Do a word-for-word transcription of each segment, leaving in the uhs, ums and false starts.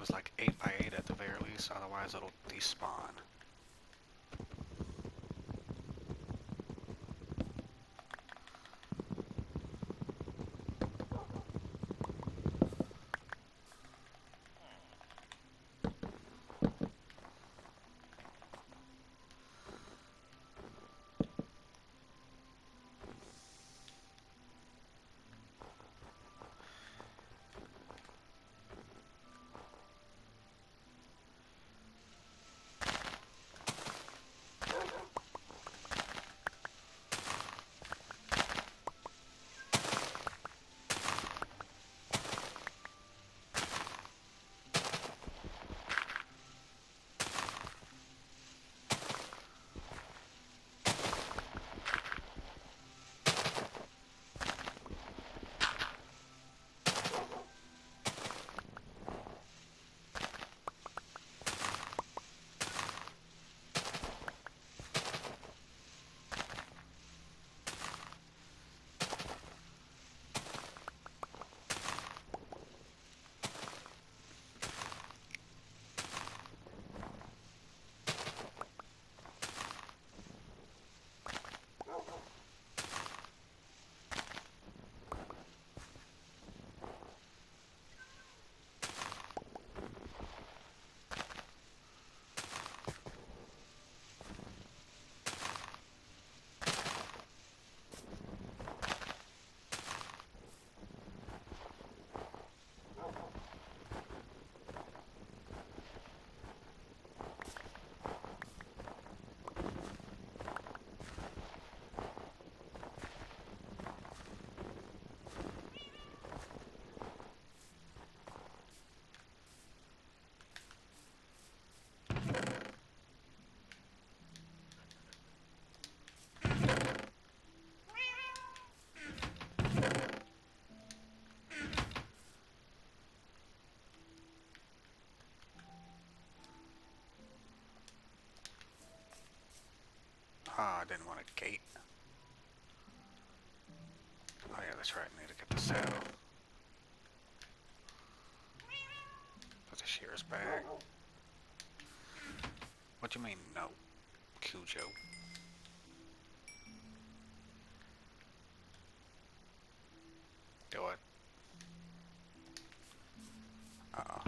was like eight by eight at the very least, otherwise it'll despawn. Ah, I didn't want a gate. Oh yeah, that's right, I need to get the saddle. Put the shears back. What do you mean, no, Cujo? Do it. Uh-oh.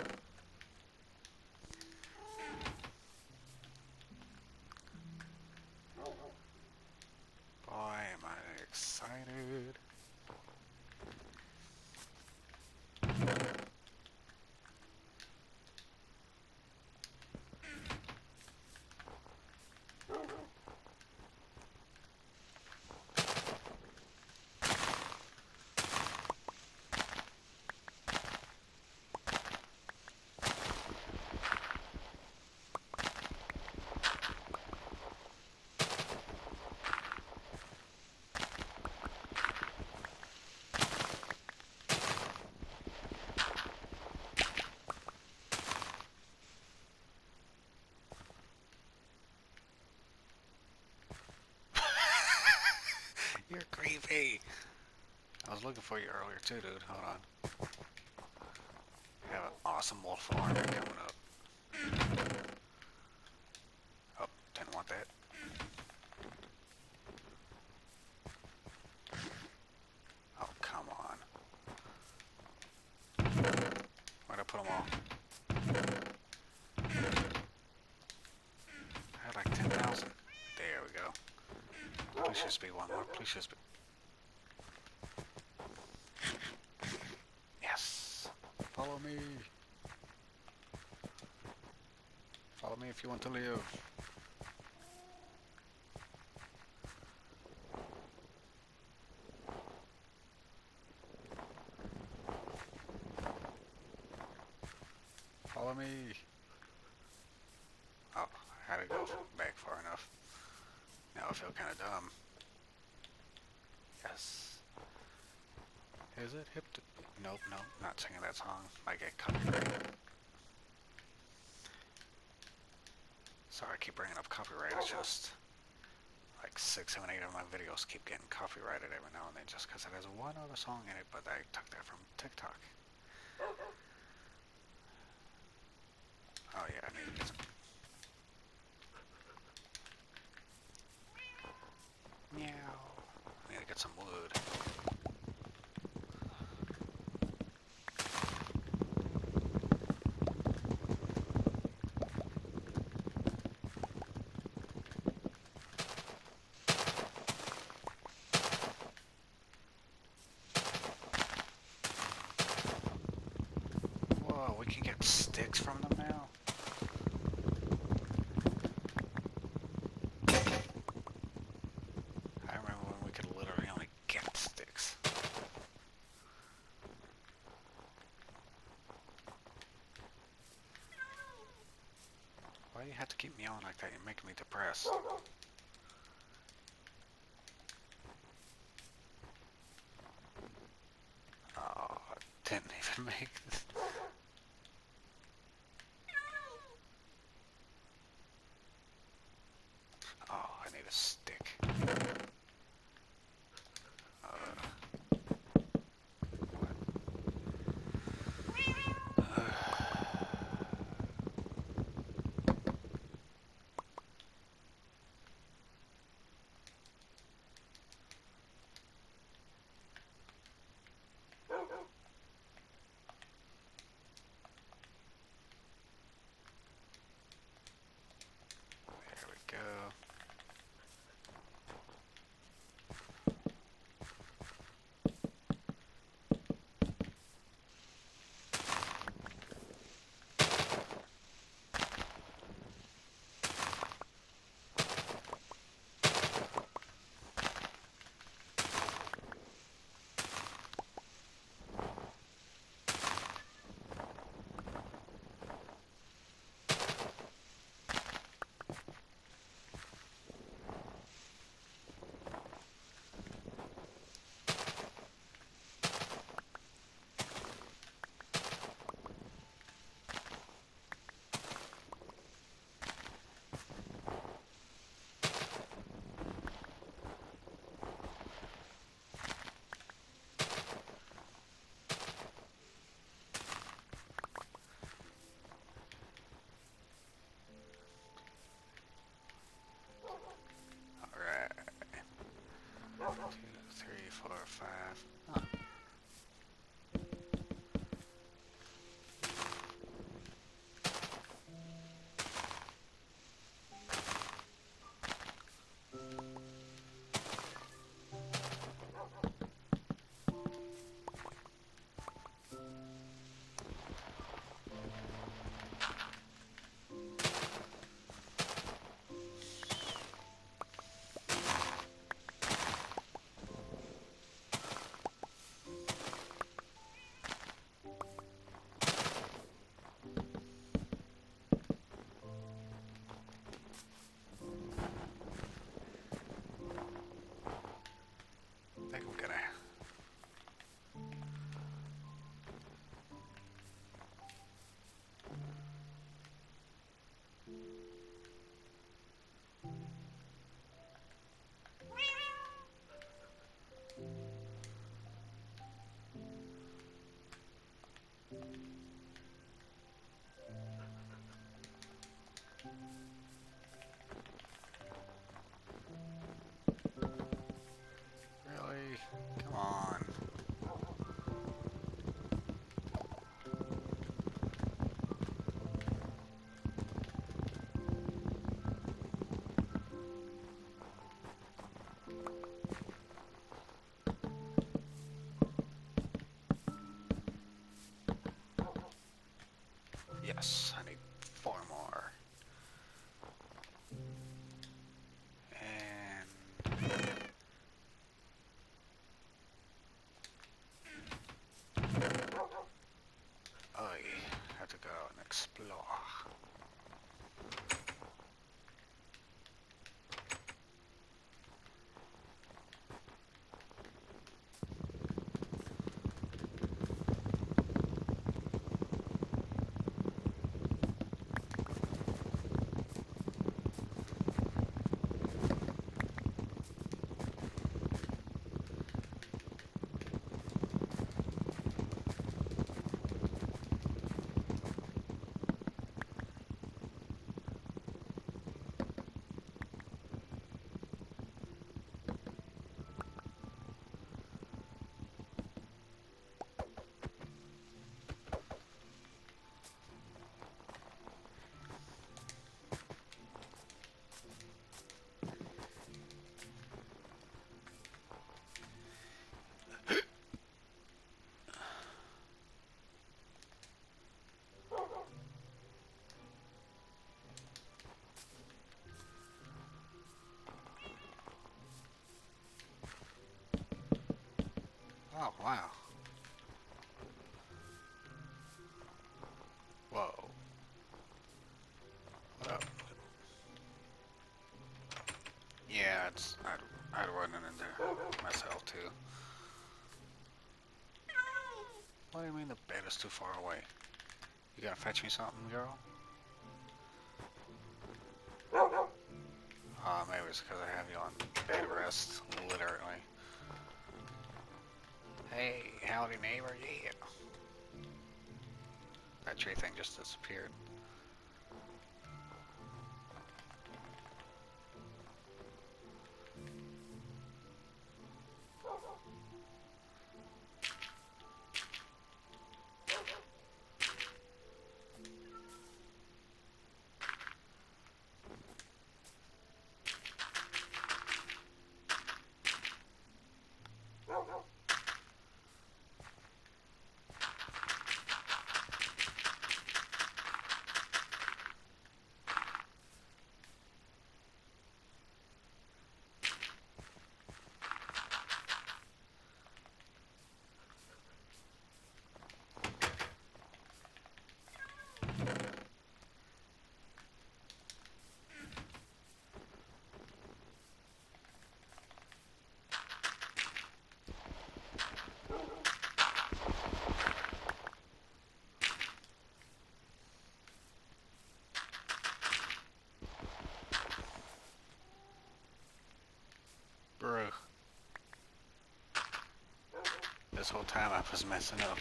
Boy, am I excited. You're creepy. I was looking for you earlier too, dude. Hold on. We have an awesome wolf army coming up. Oh, didn't want that. Oh, come on. Why'd I put them all? I had like ten thousand. There we go. Please just be one more. Please just be. Yes. Follow me. Follow me if you want to live. Follow me. Oh, I had to go back far enough. Now I feel kind of dumb. Yes. Is it hip to... Nope, nope, not singing that song. I get copyrighted. Sorry, I keep bringing up copyright. It's just like six, seven, eight of my videos keep getting copyrighted every now and then just because it has one other song in it, but I took that from TikTok. Oh yeah, I need to get some. Meow. I need to get some wood. Whoa, we can get sticks from them now? I remember when we could literally only get sticks. Why do you have to keep meowing like that? You're making me depressed. Oh, I didn't even make this. Oh, I need a stick. There we go. Alright. Two, three, four, five. Huh. I think I'm gonna. Really? Come on. Yes, I need four more. And I have to go and explore. Oh, wow. Whoa. What up? Yeah, it's... I'd, I'd run in there myself, too. What do you mean the bed is too far away? You gotta fetch me something, girl? Uh, maybe it's because I have you on bed rest, literally. Hey, howdy neighbor, yeah. That tree thing just disappeared. Bro. This whole time I was messing up.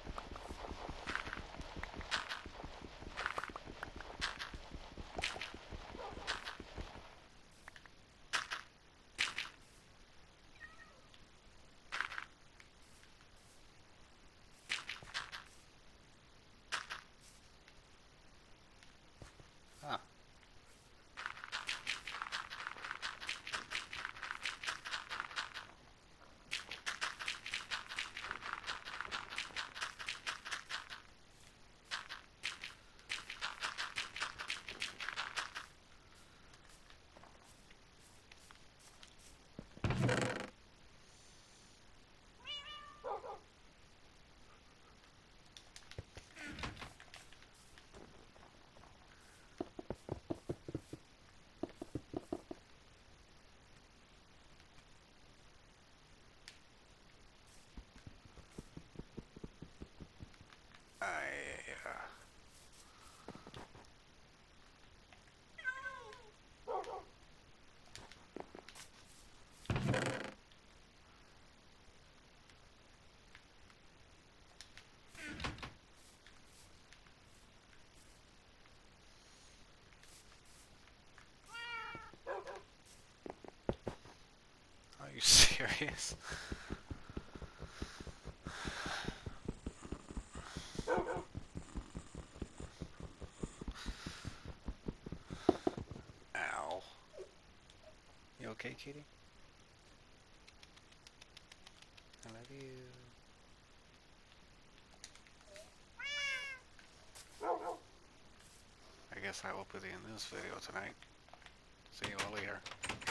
Huh. I, uh... Are you serious? Ow. You okay, kitty? I love you. I guess I will put in this video tonight. See you all later.